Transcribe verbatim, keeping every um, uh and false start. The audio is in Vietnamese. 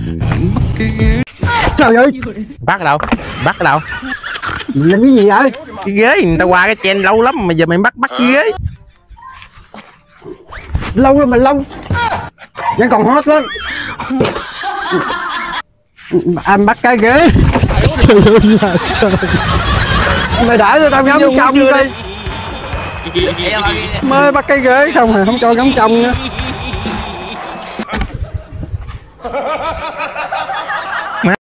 Trời ơi, Bắt ở đâu? Bắt ở đâu? làm cái gì vậy? Cái ghế người ta qua cái chen lâu lắm mà giờ mày bắt bắt cái ghế. Lâu rồi mà lâu vẫn còn hot lắm. Anh bắt cái ghế. Mày đợi cho tao ngắm trong đi. Mới bắt cái ghế không hề không cho ngắm trong nữa.